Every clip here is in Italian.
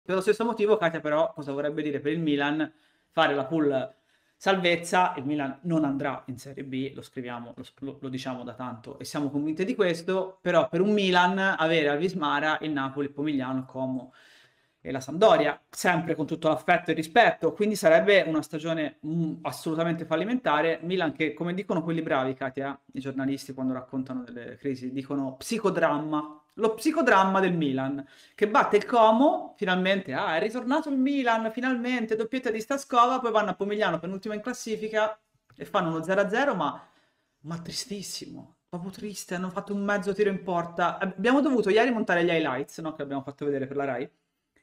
Per lo stesso motivo, Katia, però, cosa vorrebbe dire per il Milan fare la pool salvezza? Il Milan non andrà in Serie B, lo scriviamo, lo diciamo da tanto e siamo convinti di questo, però per un Milan avere a Vismara il Napoli, il Pomigliano, il Como e la Sampdoria, sempre con tutto l'affetto e il rispetto, quindi sarebbe una stagione assolutamente fallimentare. Milan che, come dicono quelli bravi, Katia, i giornalisti quando raccontano delle crisi, dicono psicodramma, lo psicodramma del Milan che batte il Como, finalmente, è ritornato il Milan, finalmente, doppietta di Staskova, poi vanno a Pomigliano, penultimo in classifica, e fanno uno 0-0, ma tristissimo, proprio triste, hanno fatto un mezzo tiro in porta. Abbiamo dovuto ieri montare gli highlights, no, che abbiamo fatto vedere per la Rai,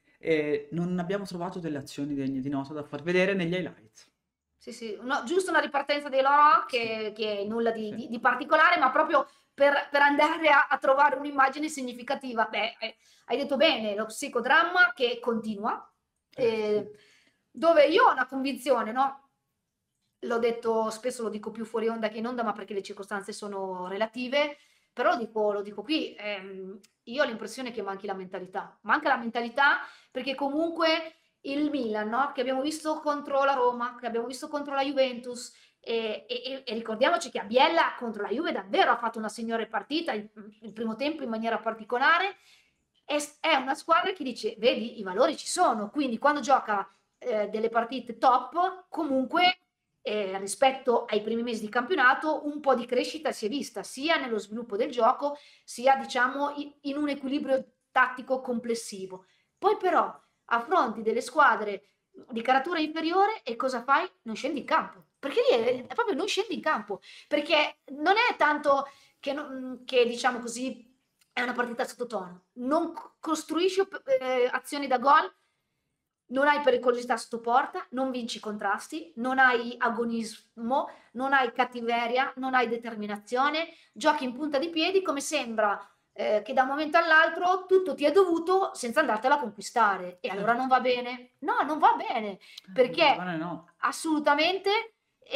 e non abbiamo trovato delle azioni degne di nota da far vedere negli highlights. Sì, sì, giusto una ripartenza dei loro che nulla Sì. di particolare, ma proprio per andare a trovare un'immagine significativa. Beh, hai detto bene, lo psicodramma che continua, Sì. dove io ho una convinzione, no? L'ho detto spesso, lo dico più fuori onda che in onda, ma perché le circostanze sono relative, però lo dico qui, io ho l'impressione che manchi la mentalità. Manca la mentalità perché comunque il Milan, no? Che abbiamo visto contro la Roma, che abbiamo visto contro la Juventus, e ricordiamoci che a Biella contro la Juve davvero ha fatto una signore partita, il primo tempo in maniera particolare, è una squadra che dice, vedi, i valori ci sono, quindi quando gioca delle partite top, comunque rispetto ai primi mesi di campionato un po' di crescita si è vista sia nello sviluppo del gioco sia diciamo in un equilibrio tattico complessivo. Poi però affronti delle squadre di caratura inferiore e cosa fai? Non scendi in campo. Perché lì è proprio non scendi in campo. Perché non è tanto che diciamo così è una partita sottotono. Non costruisci azioni da gol, non hai pericolosità sotto porta, non vinci contrasti, non hai agonismo, non hai cattiveria, non hai determinazione, giochi in punta di piedi come sembra che da un momento all'altro tutto ti è dovuto senza andartela a conquistare. E allora Certo. non va bene? No, non va bene, perché Giovane no. assolutamente,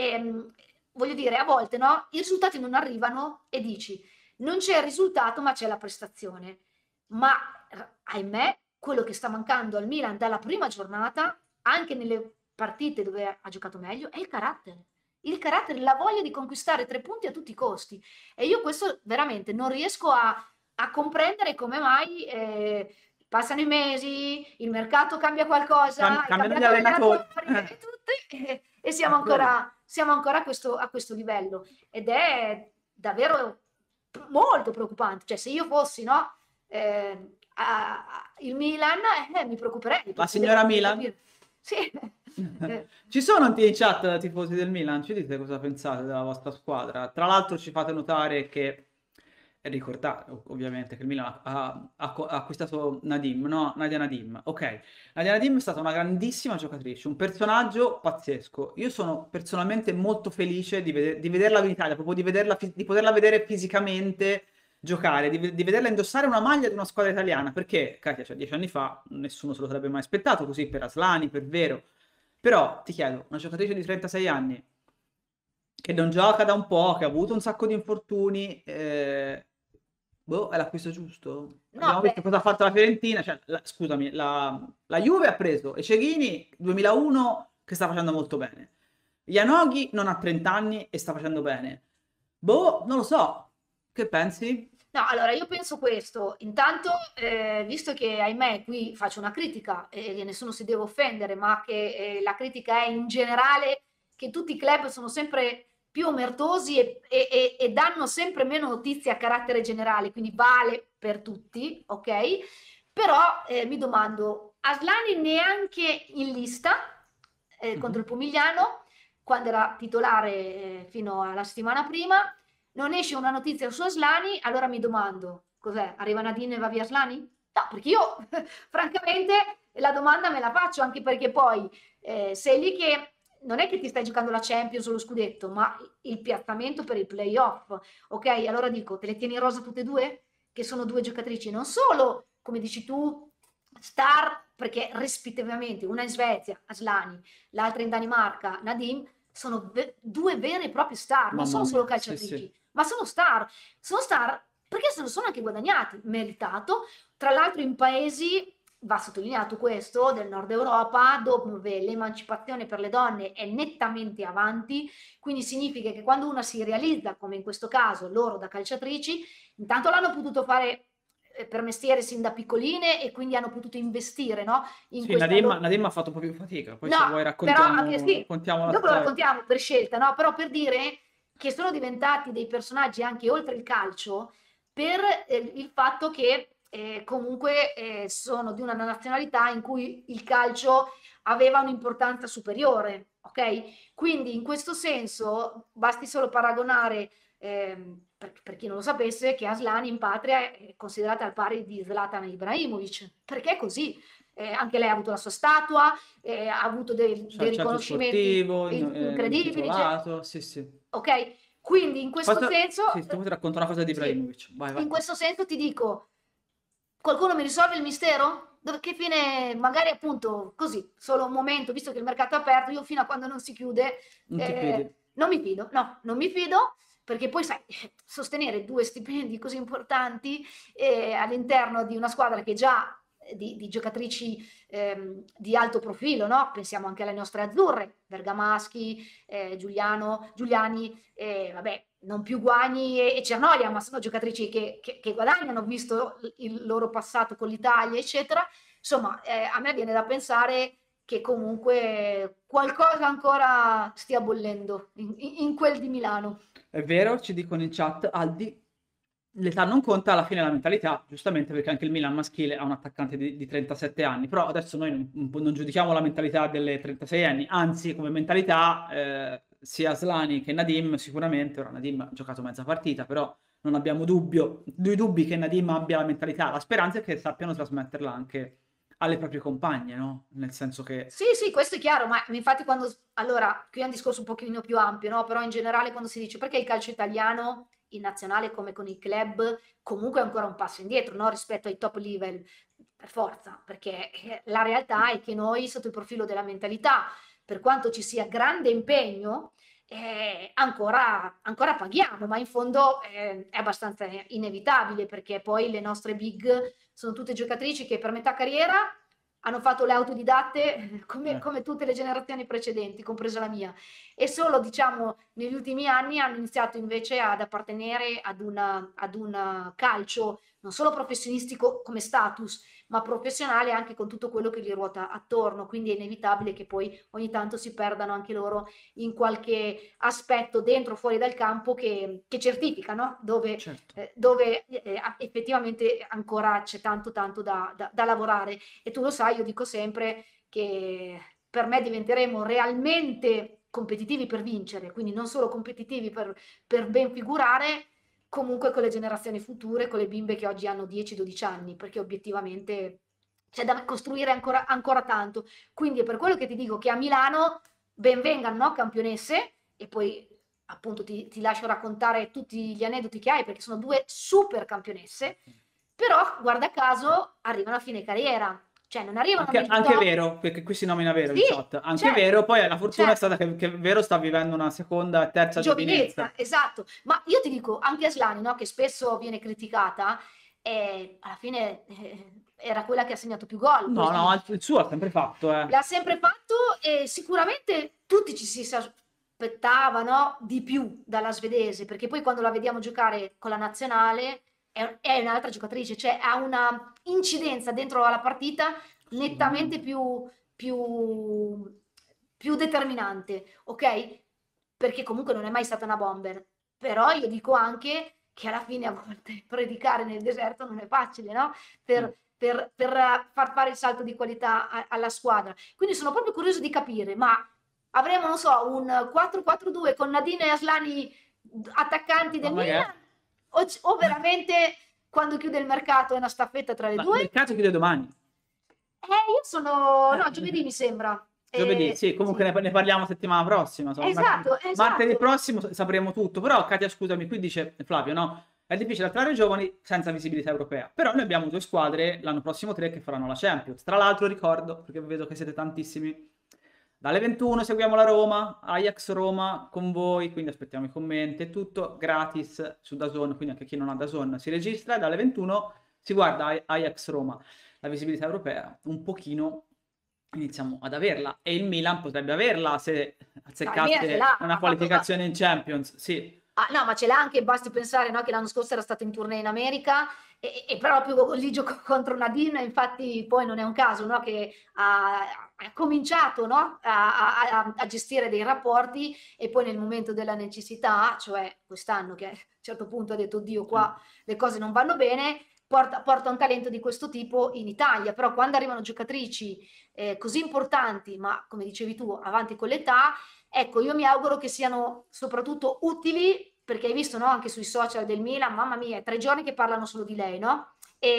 voglio dire, a volte no, i risultati non arrivano e dici non c'è il risultato ma c'è la prestazione. Ma ahimè, quello che sta mancando al Milan dalla prima giornata, anche nelle partite dove ha giocato meglio, è il carattere. Il carattere, la voglia di conquistare 3 punti a tutti i costi. E io questo veramente non riesco a comprendere come mai passano i mesi, il mercato cambia qualcosa, è Cambiano gli cambiato allenatori. l'allenatore e tutti, e È quello. siamo ancora a questo livello. Ed è davvero molto preoccupante. Cioè, se io fossi, no? Il Milan, mi preoccuperei La perché signora devo Milan? capire. Sì, eh, Ci sono in chat tifosi del Milan? Ci dite cosa pensate della vostra squadra? Tra l'altro ci fate notare che, e ricordate ovviamente che il Milan ha acquistato Nadim, no? Nadia Nadim. Ok, Nadia Nadim è stata una grandissima giocatrice, un personaggio pazzesco. Io sono personalmente molto felice di vederla in Italia, proprio di poterla vedere fisicamente giocare, di vederla indossare una maglia di una squadra italiana, perché, Katia, cioè, 10 anni fa nessuno se lo sarebbe mai aspettato, così per Aslani, per Vero. Però ti chiedo, una giocatrice di 36 anni che non gioca da un po', che ha avuto un sacco di infortuni, boh, è l'acquisto giusto? no, Abbiamo beh, visto cosa ha fatto la Fiorentina, cioè, scusami, la Juve ha preso Ecegrini 2001 che sta facendo molto bene. Yanoghi non ha 30 anni e sta facendo bene. Boh, non lo so. Che pensi? no, allora io penso questo. Intanto, visto che ahimè qui faccio una critica e nessuno si deve offendere, ma che la critica è in generale che tutti i club sono sempre più omertosi e danno sempre meno notizie a carattere generale, quindi vale per tutti, ok? Però mi domando, Aslani neanche in lista contro Mhm. il Pomigliano, quando era titolare fino alla settimana prima, non esce una notizia su Aslani, allora mi domando, cos'è? Arriva Nadine e va via Aslani? No, perché io francamente la domanda me la faccio, anche perché poi sei lì che non è che ti stai giocando la Champions o lo scudetto, ma il piazzamento per il playoff. Ok, allora dico, te le tieni in rosa tutte e due? Che sono due giocatrici non solo, come dici tu, star, perché rispettivamente una in Svezia, Aslani, l'altra in Danimarca, Nadim, sono due vere e proprie star, non Mamma sono solo mia, sì, sì. calciatrici, ma sono star perché se lo sono anche guadagnati, meritato, tra l'altro in paesi va sottolineato questo, del Nord Europa, dove l'emancipazione per le donne è nettamente avanti, quindi significa che quando una si realizza, come in questo caso loro da calciatrici, intanto l'hanno potuto fare per mestiere sin da piccoline e quindi hanno potuto investire, no, in Sì, questa loro... Nadim ha fatto un po' più fatica, poi No, se vuoi però anche sì, raccontiamo la dopo lo storia. raccontiamo per scelta, no? Però per dire che sono diventati dei personaggi anche oltre il calcio per il fatto che comunque sono di una nazionalità in cui il calcio aveva un'importanza superiore, ok? Quindi in questo senso basti solo paragonare, per chi non lo sapesse, che Aslani in patria è considerata al pari di Zlatan Ibrahimovic, perché è così. Anche lei ha avuto la sua statua, ha avuto dei Centro riconoscimenti sportivo, incredibili, titolato, sì, sì. ok? Quindi in questo senso, Sì, tu ti racconto una cosa di sì, Ibrahimovic, vai, vai. in questo senso ti dico, qualcuno mi risolve il mistero? Che fine, magari appunto così, solo un momento, visto che il mercato è aperto, io fino a quando non si chiude, Non ti fidi? non mi fido, no, non mi fido, perché poi sai, sostenere 2 stipendi così importanti all'interno di una squadra che già di giocatrici di alto profilo, no? Pensiamo anche alle nostre azzurre, Bergamaschi, Giuliani, vabbè, non più Guagni e Cernoia, ma sono giocatrici che guadagnano, visto il loro passato con l'Italia, eccetera. Insomma, a me viene da pensare che comunque qualcosa ancora stia bollendo in quel di Milano. È vero, ci dicono in chat, Aldi, l'età non conta, alla fine la mentalità, giustamente perché anche il Milan maschile ha un attaccante di 37 anni, però adesso noi non giudichiamo la mentalità delle 36 anni, anzi come mentalità sia Slani che Nadim sicuramente, ora Nadim ha giocato mezza partita, però non abbiamo dubbi che Nadim abbia la mentalità, la speranza è che sappiano trasmetterla anche alle proprie compagne, no? Nel senso che... Sì, sì, questo è chiaro, ma infatti quando... Allora, qui è un discorso un pochino più ampio, no? Però in generale quando si dice perché il calcio italiano, in nazionale come con i club, comunque è ancora un passo indietro, no? Rispetto ai top level, per forza, perché la realtà è che noi sotto il profilo della mentalità, per quanto ci sia grande impegno, ancora paghiamo, ma in fondo è abbastanza inevitabile perché poi le nostre big sono tutte giocatrici che per metà carriera hanno fatto le autodidatte come tutte le generazioni precedenti, compresa la mia, e solo diciamo negli ultimi anni hanno iniziato invece ad appartenere ad un calcio non solo professionistico come status, ma professionale anche con tutto quello che gli ruota attorno, quindi è inevitabile che poi ogni tanto si perdano anche loro in qualche aspetto dentro o fuori dal campo che certifica, no? Certo. Dove effettivamente ancora c'è tanto da lavorare. E tu lo sai, io dico sempre che per me diventeremo realmente competitivi per vincere, quindi non solo competitivi per ben figurare, comunque con le generazioni future, con le bimbe che oggi hanno 10-12 anni, perché obiettivamente c'è da costruire ancora tanto. Quindi è per quello che ti dico che a Milano ben vengano, no, campionesse, e poi appunto ti lascio raccontare tutti gli aneddoti che hai, perché sono 2 super campionesse, però guarda caso arrivano a fine carriera, cioè non arrivano nel Anche top. Vero, perché qui si nomina Vero in Sì, chat, anche certo, Vero, poi la fortuna è certo. stata che Vero sta vivendo una seconda e terza Giovinezza, giovinezza. esatto. Ma io ti dico, anche Aslani, no, che spesso viene criticata, alla fine era quella che ha segnato più gol No, no, quest'anno. il suo ha sempre fatto, eh. L'ha sempre fatto e sicuramente tutti ci si aspettavano di più dalla svedese, perché poi quando la vediamo giocare con la nazionale è un'altra giocatrice, cioè ha una incidenza dentro la partita nettamente Assolutamente. più determinante, ok? Perché comunque non è mai stata una bomber. Però io dico anche che alla fine a volte predicare nel deserto non è facile, no? Mm. Per far fare il salto di qualità alla squadra. Quindi sono proprio curioso di capire, ma avremo, non so, un 4-4-2 con Nadine e Aslani attaccanti Ma del magari... Milan? O veramente quando chiude il mercato è una staffetta tra le Ma il due? mercato chiude domani. Io sono... No, giovedì Eh, mi sembra. Giovedì, sì, comunque Sì. ne parliamo settimana prossima. Insomma. Esatto, Martedì esatto. prossimo sapremo tutto. Però, Katia, scusami, qui dice Flavio, no? È difficile attrarre giovani senza visibilità europea. Però noi abbiamo 2 squadre, l'anno prossimo 3, che faranno la Champions. Tra l'altro ricordo, perché vedo che siete tantissimi, dalle 21 seguiamo la Roma, Ajax Roma con voi, quindi aspettiamo i commenti, è tutto gratis su DAZN, quindi anche chi non ha DAZN si registra e dalle 21 si guarda Ajax Roma. la visibilità europea, un pochino iniziamo ad averla. E il Milan potrebbe averla se No, il Milan ce azzeccasse l'ha, una ha fatto, qualificazione in Champions. Sì, ah, no, ma ce l'ha anche, basti pensare, no, che l'anno scorso era stato in tournée in America e proprio lì giocò contro Nadine, infatti poi non è un caso, no, che ha cominciato, no, a gestire dei rapporti e poi nel momento della necessità, cioè quest'anno che a un certo punto ha detto, Dio, sì. qua le cose non vanno bene, porta un talento di questo tipo in Italia, però quando arrivano giocatrici così importanti, ma come dicevi tu, avanti con l'età, ecco, io mi auguro che siano soprattutto utili, perché hai visto, no, anche sui social del Milan, mamma mia, è 3 giorni che parlano solo di lei, no?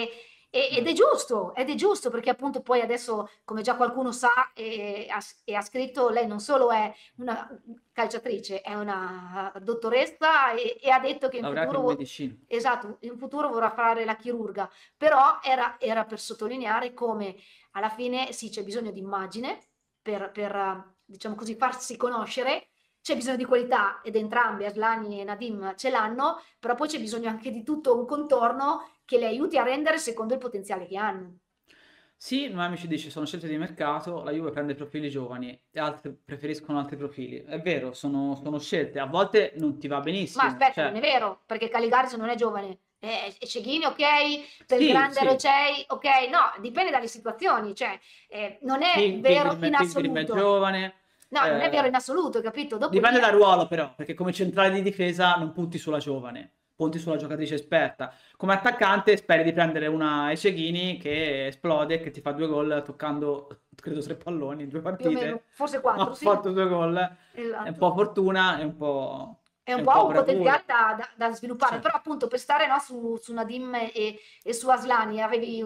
Ed è giusto perché appunto poi adesso, come già qualcuno sa e ha scritto, lei non solo è una calciatrice, è una dottoressa e ha detto che in Laureata in futuro, medicina. esatto, in futuro vorrà fare la chirurga, però era per sottolineare come alla fine sì, c'è bisogno di immagine per, diciamo così, farsi conoscere, c'è bisogno di qualità ed entrambi, Aslani e Nadim, ce l'hanno, però poi c'è bisogno anche di tutto un contorno che le aiuti a rendere secondo il potenziale che hanno. Sì, Noemi ci dice sono scelte di mercato, la Juve prende profili giovani e altri preferiscono altri profili. È vero, sono scelte, a volte non ti va Ma benissimo, aspetta, non cioè è vero, perché Caligaris non è giovane. Ceghini, ok, per il sì, grande sì, Rocei, ok, no, dipende dalle situazioni, cioè non è vero Pilgrim, in Pilgrim è assoluto. giovane, No, non è vero in assoluto, capito? Dopo lì dipende dal ruolo però, perché come centrale di difesa non punti sulla giovane, punti sulla giocatrice esperta. Come attaccante speri di prendere una Eceghini che esplode, che ti fa 2 gol toccando, credo, 3 palloni in 2 partite. più o meno, forse Ha 4, sì, fatto 2 gol, è un esatto. po' fortuna, È è un un po' po' un bravura. potenziale da sviluppare, Cioè, però appunto per stare, no, su Nadim e su Aslani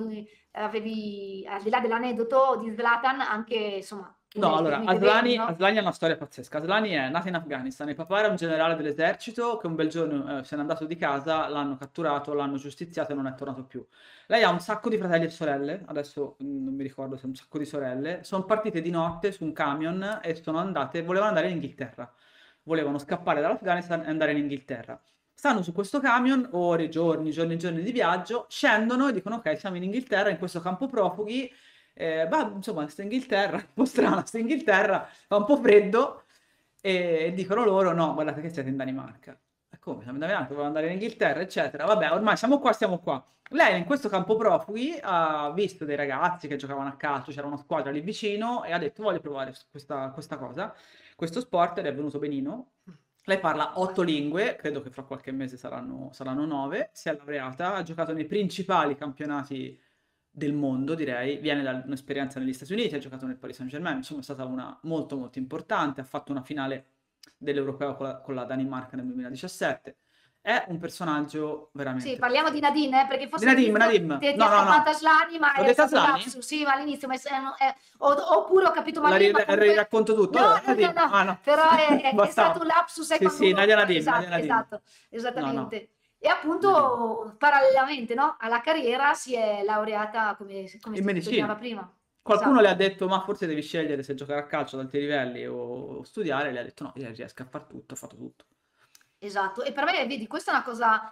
avevi, al di là dell'aneddoto di Zlatan, anche insomma no, allora, inevitabilmente vedi, no? Aslani ha una storia pazzesca. Aslani è nata in Afghanistan, il papà era un generale dell'esercito che un bel giorno se n'è andato di casa, l'hanno catturato, l'hanno giustiziato e non è tornato più. Lei ha un sacco di fratelli e sorelle, adesso non mi ricordo se un sacco di sorelle, sono partite di notte su un camion e sono andate, volevano andare in Inghilterra. Volevano scappare dall'Afghanistan e andare in Inghilterra. Stanno su questo camion, ore, giorni, giorni, giorni di viaggio, scendono e dicono ok, siamo in Inghilterra, in questo campo profughi. Ma insomma, sta Inghilterra, un po' strana, sta Inghilterra, fa un po' freddo e dicono loro: no, guardate che siete in Danimarca. E come? Siamo in Danimarca, volevo andare in Inghilterra, eccetera. Vabbè, ormai siamo qua, stiamo qua. Lei in questo campo profughi ha visto dei ragazzi che giocavano a calcio, c'era una squadra lì vicino e ha detto: voglio provare questa cosa, questo sport, ed è venuto benino. Lei parla 8 lingue, credo che fra qualche mese saranno 9. Si è laureata, ha giocato nei principali campionati del mondo, direi. Viene da un'esperienza negli Stati Uniti, ha giocato nel Paris Saint-Germain, insomma è stata una molto molto importante, ha fatto una finale dell'Europeo con la Danimarca nel 2017. È un personaggio Sì, veramente parliamo di pazzesco. Nadine, perché Di forse Nadim, all'inizio Nadim. ti No, è no, scappata no. Aslani, ma L'ho è detto stato un Aslani? lapsus, sì, ma all'inizio, oppure ho capito male io, ma comunque... Racconto tutto. No, Allora, no, no, Nadim. no, Ah, no. però è stato un Bastava. lapsus Sì, quando sì, uno... Nadia Nadim, Nadia Esatto, Nadim. esatto, No, no, esattamente. E Nadim. appunto, parallelamente, no, alla carriera si è laureata, come In si sottolineava medicina. prima. Qualcuno le Esatto. ha detto, ma forse devi scegliere se giocare a calcio ad alti livelli o studiare. Le ha detto, no, io riesco a far tutto, ho fatto tutto. Esatto, e per me, vedi, questa è una cosa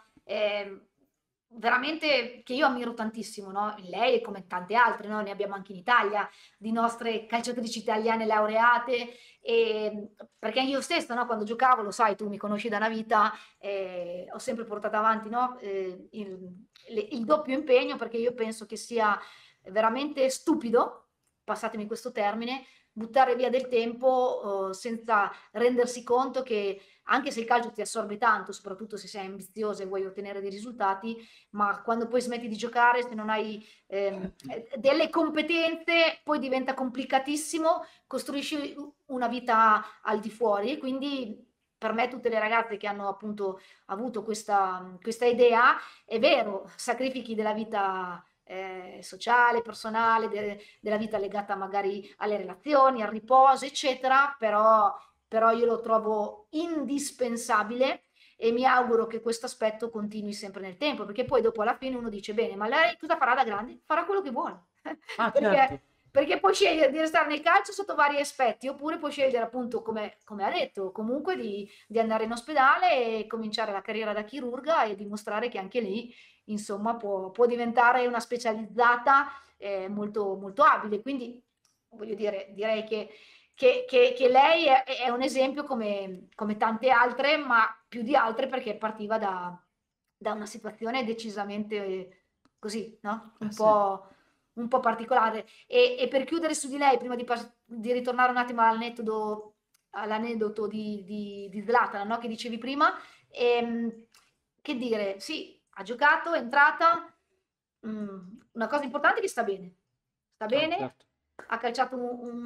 veramente che io ammiro tantissimo, no? In lei, come tante altre, no? Ne abbiamo anche in Italia, di nostre calciatrici italiane laureate, perché io stessa, no? Quando giocavo, lo sai, tu mi conosci da una vita, ho sempre portato avanti, no? Il doppio impegno, perché io penso che sia veramente stupido, passatemi questo termine, buttare via del tempo senza rendersi conto che anche se il calcio ti assorbe tanto, soprattutto se sei ambizioso e vuoi ottenere dei risultati, ma quando poi smetti di giocare, se non hai delle competenze, poi diventa complicatissimo, costruisci una vita al di fuori, quindi per me tutte le ragazze che hanno appunto avuto questa idea, è vero, sacrifichi della vita sociale, personale, della vita legata magari alle relazioni, al riposo, eccetera, però io lo trovo indispensabile e mi auguro che questo aspetto continui sempre nel tempo, perché poi dopo alla fine uno dice, bene, ma lei cosa farà da grande? Farà quello che vuole, Ah, certo. perché puoi scegliere di restare nel calcio sotto vari aspetti, oppure puoi scegliere appunto, come ha detto, comunque di andare in ospedale e cominciare la carriera da chirurga e dimostrare che anche lì, insomma, può diventare una specializzata molto, molto abile, quindi voglio dire, direi che lei è un esempio come tante altre, ma più di altre perché partiva da una situazione decisamente così, no? Sì. Un po' particolare. E per chiudere su di lei, prima di ritornare un attimo all'aneddoto di Zlatan, no? Che dicevi prima, che dire, sì, ha giocato, è entrata, una cosa importante è che sta Ah, bene, certo. ha calciato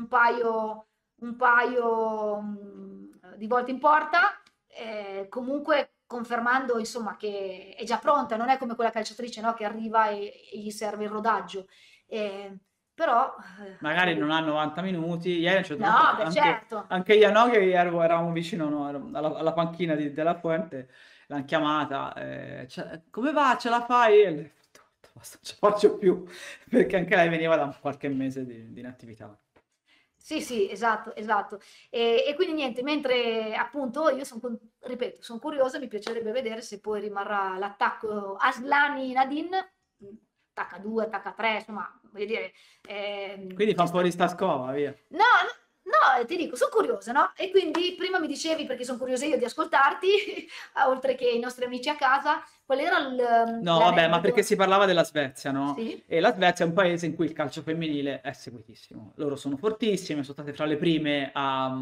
un paio di volte in porta, comunque confermando insomma che è già pronta, non è come quella calciatrice, no, che arriva e gli serve il rodaggio. Eh, però Magari non ha 90 minuti. Ieri a un certo punto no, beh, certo. anche Janò, che eravamo vicino, no, alla panchina della Fuente, l'hanno chiamata. Come va? Ce la fai? E lei ha detto, basta, non ce la faccio più, perché anche lei veniva da qualche mese di inattività. Sì, sì, esatto, esatto. E quindi niente, mentre appunto io ripeto, sono curiosa, mi piacerebbe vedere se poi rimarrà l'attacco Aslani-Nadine, attacca 2, attacca 3, insomma, voglio dire, Quindi fa ci un po' sta. di sta scova, via. No, no, ti dico, sono curiosa, no? E quindi prima mi dicevi, perché sono curiosa io di ascoltarti, oltre che i nostri amici a casa, qual era No, vabbè, ma perché l'aneddoto? si parlava della Svezia, no? Sì? E la Svezia è un paese in cui il calcio femminile è seguitissimo. Loro sono fortissime, sono state fra le prime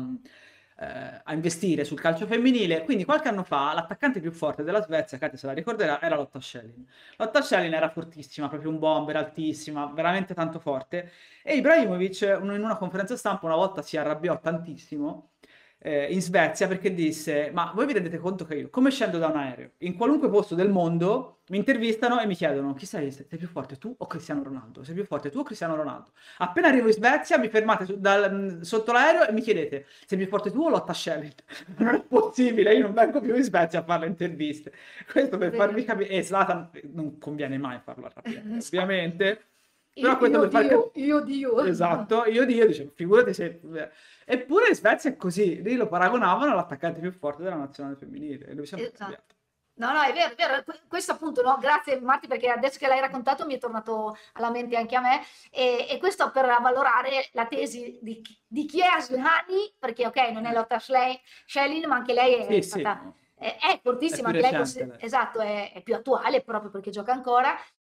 a investire sul calcio femminile. Quindi qualche anno fa l'attaccante più forte della Svezia, Katia se la ricorderà, era Lotta Schelin. Lotta Schelin era fortissima, proprio un bomber, altissima, veramente tanto forte. E Ibrahimovic in una conferenza stampa una volta si arrabbiò tantissimo in Svezia perché disse: Ma voi vi rendete conto che io, come scendo da un aereo, in qualunque posto del mondo, mi intervistano e mi chiedono: Chi sei? Sei più forte tu o Cristiano Ronaldo? Sei più forte tu o Cristiano Ronaldo? Appena arrivo in Svezia, mi fermate sotto l'aereo e mi chiedete: Sei più forte tu o Lotta Schelin? Non è possibile, io non vengo più in Svezia a fare le interviste. Questo per farvi Vero. capire. E Zlatan non conviene mai farlo arrabbiare, ovviamente. Però questo Io per far Dio, capire. io Dio. Esatto, io dice, figurati se. Eppure in Svezia è così, lì lo paragonavano all'attaccante più forte della nazionale femminile e lui si è un po' Esatto. arrabbiato. No, no, è vero, è vero. Questo appunto, no, grazie Marti perché adesso che l'hai raccontato mi è tornato alla mente anche a me e questo per avvalorare la tesi di chi è Aslani, perché ok, non è Lotta Schelin, ma anche lei è Sì, sì, stata, no, è è fortissima, più anche lei, recente lei. esatto, è più attuale proprio perché gioca ancora